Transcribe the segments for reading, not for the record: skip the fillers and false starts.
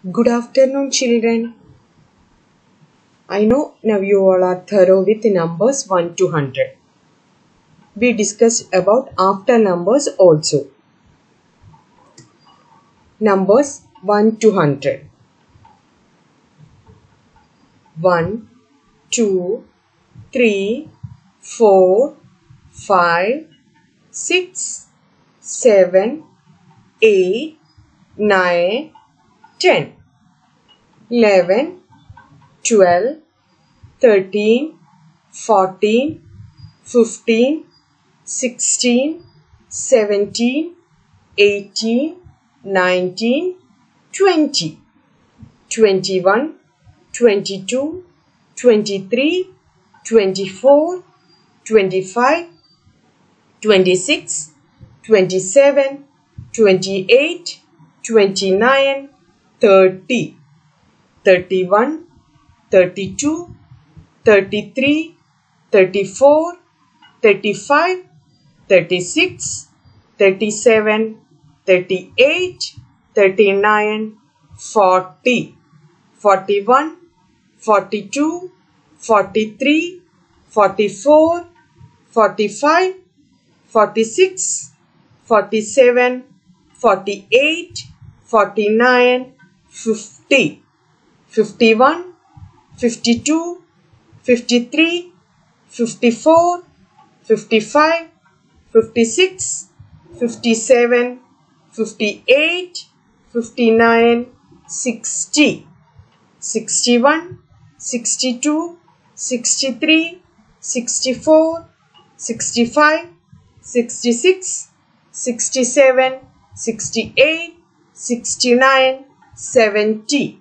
Good afternoon, children. I know now you all are thorough with numbers 1 to 100. We discussed about after numbers also. Numbers 1 to 100. 1, 2, 3, 4, 5, 6, 7, 8, 9, 10, 11, 12, 13, 14, 15, 16, 17, 18, 19, 20, 21, 22, 23, 24, 25, 26, 27, 28, 29, 30, 31, 32, 33, 34, 35, 36, 37, 38, 39, 40, 41, 42, 43, 44, 45, 46, 47, 48, 49, 50, 51, 52, 53, 54, 55, 56, 57, 58, 59, 60, 61, 62, 63, 64, 65, 66, 67, 68, 69, 70,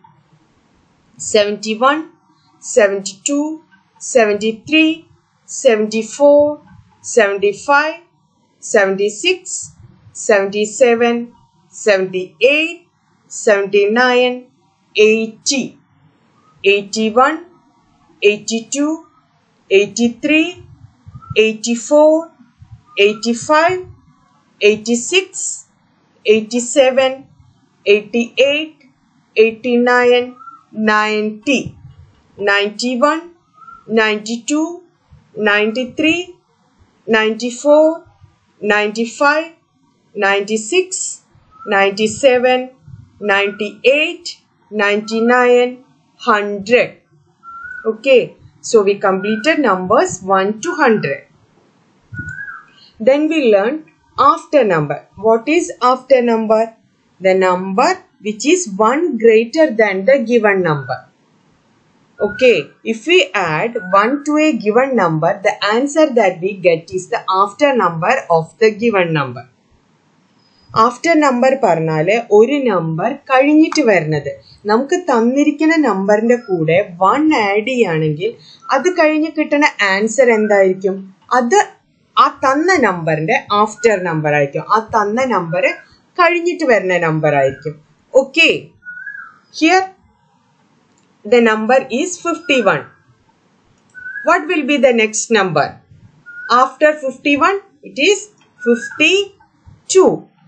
71, 72, 73, 74, 75, 76, 77, 78, 79, 80, 81, 82, 83, 84, 85, 86, 87, 88, 89, 90, 91, 92, 93, 94, 95, 96, 97, 98, 99, 100. Okay, so we completed numbers 1 to 100. Then we learned after number. What is after number? The number which is 1 greater than the given number. Okay, if we add 1 to a given number, the answer that we get is the after number of the given number. After number പറഞ്ഞാല് ഒരു number കഴിഞ്ഞിട്ട് വരുന്നത്. നമുക്ക് തന്നിരിക്കുന്ന നമ്പറിന്റെ കൂടെ 1 add ചെയ്യുകയാണെങ്കിൽ അത് കഴിഞ്ഞ് കിട്ടുന്ന ആൻസർ എന്തായിരിക്കും? അത് ആ തന്ന നമ്പറിന്റെ ആഫ്റ്റർ നമ്പർ ആയിരിക്കും. ആ തന്ന നമ്പർ കഴിഞ്ഞിട്ട് വരുന്ന നമ്പർ ആയിരിക്കും. Okay, here the number is 51. What will be the next number? After 51, it is 52.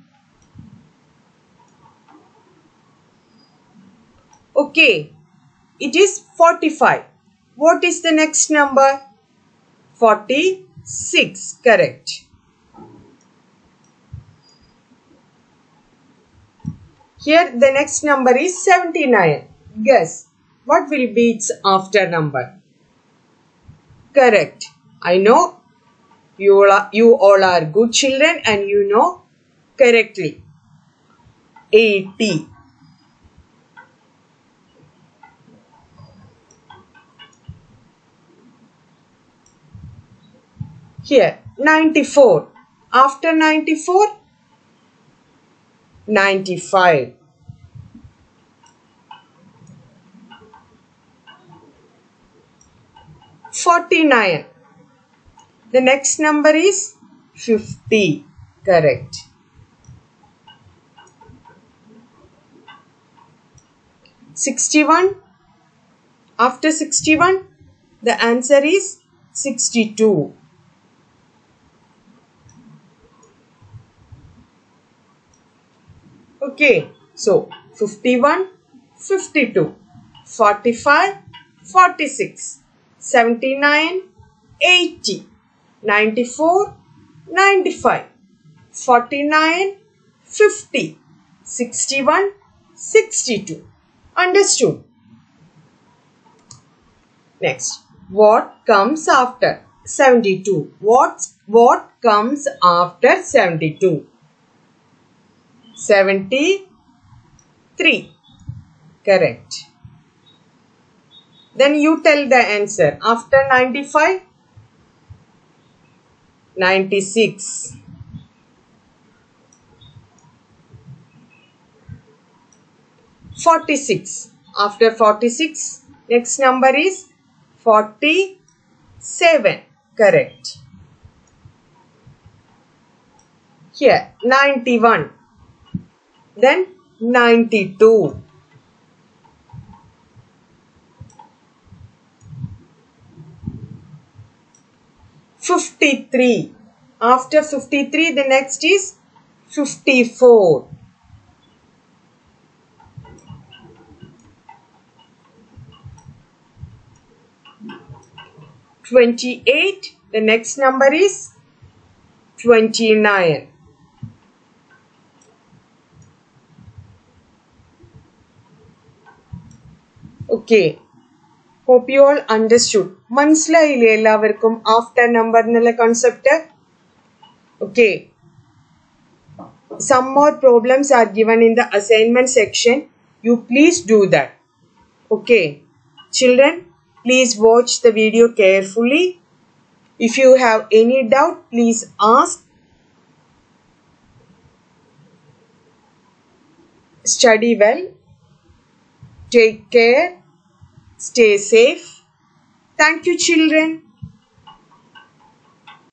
Okay, it is 45. What is the next number? 46, correct. Here the next number is 79. Guess. What will be its after number? Correct. I know you all are good children and you know correctly. 80. Here 94. After 94, 95. 49. The next number is 50. Correct. 61. After 61, the answer is 62. Okay, so 51, 52, 45, 46, 79, 80, 94, 95, 49, 50, 61, 62. Understood? Next, what comes after 72? What comes after 72? 73. Correct. Then you tell the answer. After 95? 96. 46. After 46, next number is 47. Correct. Here 91. Then 92. 53. After 53, the next is 54. 28. The next number is 29. Okay. Hope you all understood. മനസ്സിലായില്ലേ എല്ലാവർക്കും after number എന്നുള്ള concept? Okay. Some more problems are given in the assignment section. You please do that. Okay. Children, please watch the video carefully. If you have any doubt, please ask. Study well. Take care. Stay safe. Thank you, children.